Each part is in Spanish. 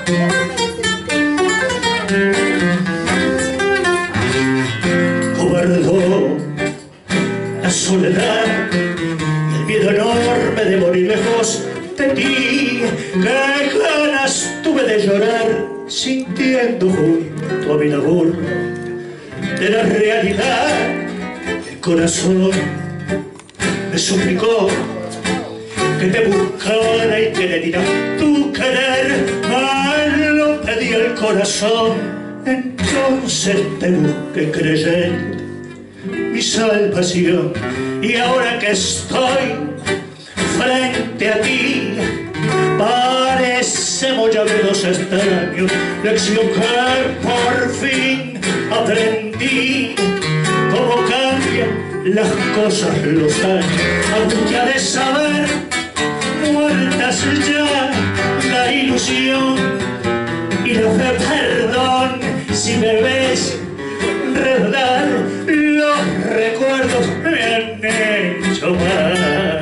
Cobardó la soledad y el miedo enorme de morir lejos de ti. Qué ganas tuve de llorar sintiendo junto a mi labor de la realidad. El corazón me suplicó que te buscara y que le diera tu querer, mas lo pedí al corazón, entonces te busqué creyendo mi salvación. Y ahora que estoy frente a ti, parecemos ya de dos extraños, lección que por fin aprendí. Cómo cambian las cosas, los años, angustia de saber, muertas ya la ilusión y la fe. Perdón si me ves redar, los recuerdos me han hecho mal.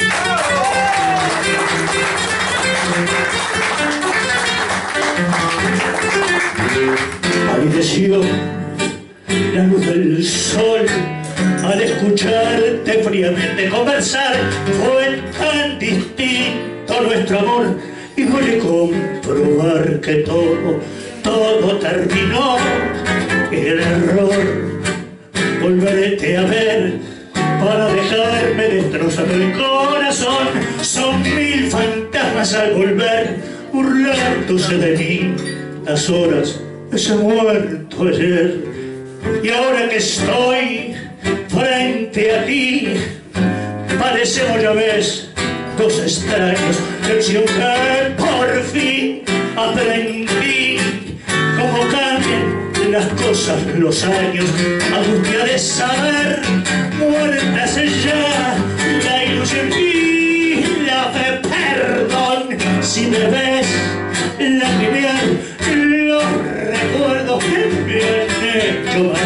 Palideció la luz del sol al escucharte fríamente conversar. Fue tan distinto nuestro amor y duele comprobar que todo terminó. El error volverte a ver para dejarme destrozado el corazón. Son mil fantasmas al volver burlándose de mí, las horas de ese muerto ayer. Y ahora que estoy frente a ti, parecemos, ya ves, dos extraños, lección que por fin aprendí. Cómo cambian las cosas, los años, angustia de saber, muertas ya la ilusión y la fe. Perdón si me ves lacrimear, los recuerdos que me han hecho mal.